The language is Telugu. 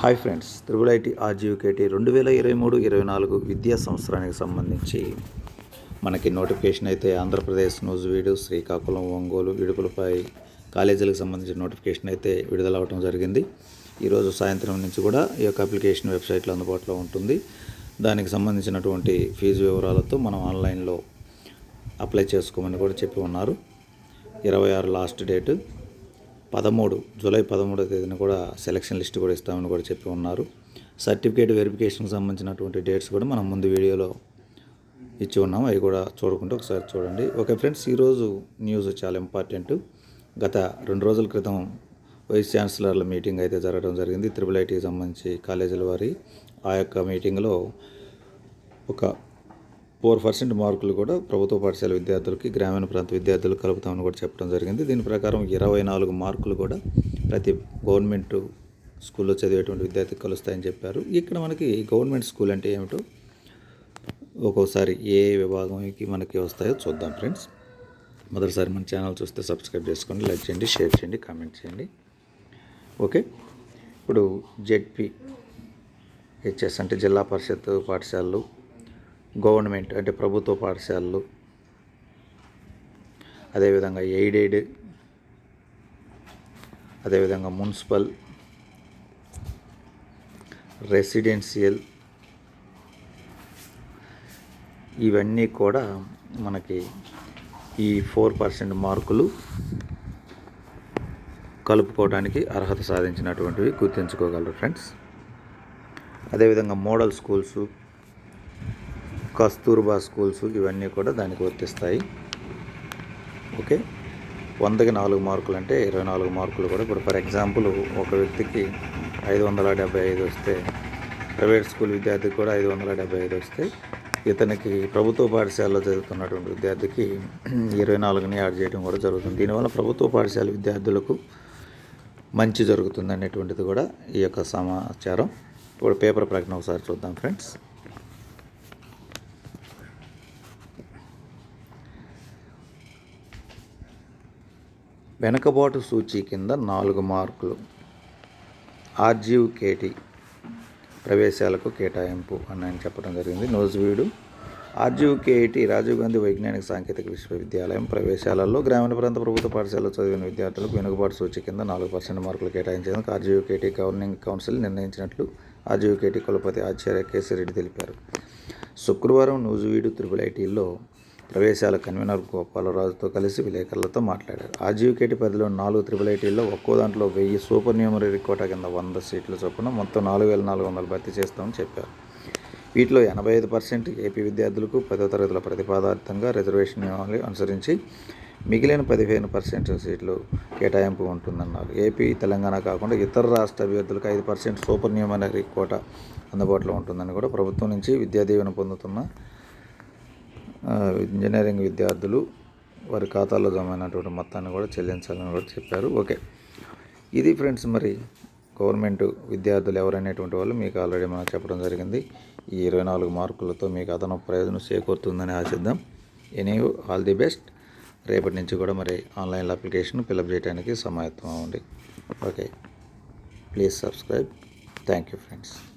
Hi friends, triple IT RGUKT 2023-24 విద్యా సంవత్సరానికి సంబంధించి మనకి నోటిఫికేషన్ అయితే ఆంధ్రప్రదేశ్, నూజివీడు, శ్రీకాకుళం, ఒంగోలు, ఇడుపులపై కాలేజీలకు సంబంధించిన నోటిఫికేషన్ అయితే విడుదల అవడం జరిగింది. ఈరోజు సాయంత్రం నుంచి కూడా ఈ యొక్క అప్లికేషన్ వెబ్సైట్లో అందుబాటులో ఉంటుంది. దానికి సంబంధించినటువంటి ఫీజు వివరాలతో మనం ఆన్లైన్లో అప్లై చేసుకోమని కూడా చెప్పి ఉన్నారు. 26 లాస్ట్ డేటు, జూలై 13వ తేదీన కూడా సెలక్షన్ లిస్ట్ కూడా ఇస్తామని కూడా చెప్పి ఉన్నారు. సర్టిఫికేట్ వెరిఫికేషన్కి సంబంధించినటువంటి డేట్స్ కూడా మనం ముందు వీడియోలో ఇచ్చి ఉన్నాం, అవి కూడా చూడకుంటే ఒకసారి చూడండి. ఓకే ఫ్రెండ్స్, ఈరోజు న్యూస్ చాలా ఇంపార్టెంట్. గత 2 రోజుల క్రితం వైస్ ఛాన్సలర్ల మీటింగ్ అయితే జరగడం జరిగింది. త్రిబుల్ ఐటీకి సంబంధించి కాలేజీల వారి ఆ యొక్క మీటింగ్లో ఒక 4% మార్కులు కూడా ప్రభుత్వ పాఠశాల విద్యార్థులకి, గ్రామీణ ప్రాంత విద్యార్థులకు కలుపుతామని కూడా చెప్పడం జరిగింది. దీని ప్రకారం 24 మార్కులు కూడా ప్రతి గవర్నమెంట్ స్కూల్లో చదివేటువంటి విద్యార్థికి కలుస్తాయని చెప్పారు. ఇక్కడ మనకి గవర్నమెంట్ స్కూల్ అంటే ఏమిటో ఒక్కోసారి ఏ విభాగంకి మనకి వస్తాయో చూద్దాం ఫ్రెండ్స్. మొదటిసారి మన ఛానల్ చూస్తే సబ్స్క్రైబ్ చేసుకోండి, లైక్ చేయండి, షేర్ చేయండి, కామెంట్ చేయండి. ఓకే, ఇప్పుడు ZPHS అంటే జిల్లా పరిషత్ పాఠశాలలు, గవర్నమెంట్ అంటే ప్రభుత్వ పాఠశాలలు, అదేవిధంగా ఎయిడెడ్, అదేవిధంగా మున్సిపల్, రెసిడెన్షియల్, ఇవన్నీ కూడా మనకి ఈ 4% మార్కులు కలుపుకోవడానికి అర్హత సాధించినటువంటివి గుర్తుంచుకోగలరు ఫ్రెండ్స్. అదేవిధంగా మోడల్ స్కూల్స్, కస్తూర్బా స్కూల్స్, ఇవన్నీ కూడా దానికి వర్తిస్తాయి. ఓకే, 100కి 4 మార్కులు అంటే 24 మార్కులు కూడా. ఇప్పుడు ఫర్ ఎగ్జాంపుల్ ఒక వ్యక్తికి 575 వస్తే, ప్రైవేట్ స్కూల్ విద్యార్థికి కూడా 575 వస్తే, ఇతనికి ప్రభుత్వ పాఠశాలలో చదువుతున్నటువంటి విద్యార్థికి 24ని యాడ్ చేయడం కూడా జరుగుతుంది. దీనివల్ల ప్రభుత్వ పాఠశాల విద్యార్థులకు మంచి జరుగుతుంది అనేటువంటిది కూడా ఈ యొక్క సమాచారం. ఇప్పుడు పేపర్ ప్రకటన ఒకసారి చూద్దాం ఫ్రెండ్స్. వెనుకబాటు సూచి కింద 4 మార్కులు RGUKT ప్రవేశాలకు కేటాయింపు అని ఆయన చెప్పడం జరిగింది. నూజివీడు RGUKT రాజీవ్ గాంధీ వైజ్ఞానిక సాంకేతిక విశ్వవిద్యాలయం ప్రవేశాలలో గ్రామీణ ప్రాంత ప్రభుత్వ పాఠశాలలో చదివిన విద్యార్థులకు వెనుకబాటు సూచి కింద 4% మార్కులు కేటాయించేందుకు RGUKT గవర్నింగ్ కౌన్సిల్ నిర్ణయించినట్లు RGUKT కులపతి ఆచార్య కేసిరెడ్డి తెలిపారు. శుక్రవారం నూజివీడు త్రిబుల్ ఐటీలో ప్రవేశాల కన్వీనర్ గోపాలరాజుతో కలిసి విలేకరులతో మాట్లాడారు. RGUKT పరిధిలో 4 త్రిబుల్ ఐటీల్లో ఒక్కో దాంట్లో 1000 సూపర్ న్యూమరీ కోటా కింద 100 సీట్ల చొప్పున మొత్తం 4400 భర్తీ చేస్తామని చెప్పారు. వీటిలో 85% ఏపీ విద్యార్థులకు 10వ తరగతుల ప్రతిపాదార్థంగా రిజర్వేషన్ నియమాలు అనుసరించి మిగిలిన 15% సీట్లు కేటాయింపు ఉంటుందన్నారు. ఏపీ, తెలంగాణ కాకుండా ఇతర రాష్ట్ర అభ్యర్థులకు 5% సూపర్ న్యూమరీ కోటా అందుబాటులో ఉంటుందని కూడా ప్రభుత్వం నుంచి విద్యా దీవెన పొందుతున్న ఇంజనీరింగ్ విద్యార్థులు వారి ఖాతాలో జమ అయినటువంటి మొత్తాన్ని కూడా చెల్లించాలని కూడా చెప్పారు. ఓకే, ఇది ఫ్రెండ్స్. మరి గవర్నమెంట్ విద్యార్థులు ఎవరైనటువంటి వాళ్ళు మీకు ఆల్రెడీ మనం చెప్పడం జరిగింది. ఈ 24 మార్కులతో మీకు అదనపు ప్రయోజనం చేకూరుతుందని ఆశిద్దాం. Anyhow, all the best. రేపటి నుంచి కూడా మరి ఆన్లైన్లో అప్లికేషన్ ఫిలప్ చేయడానికి సమాయత్తం అవ్వండి. Okay, please subscribe. Thank you friends.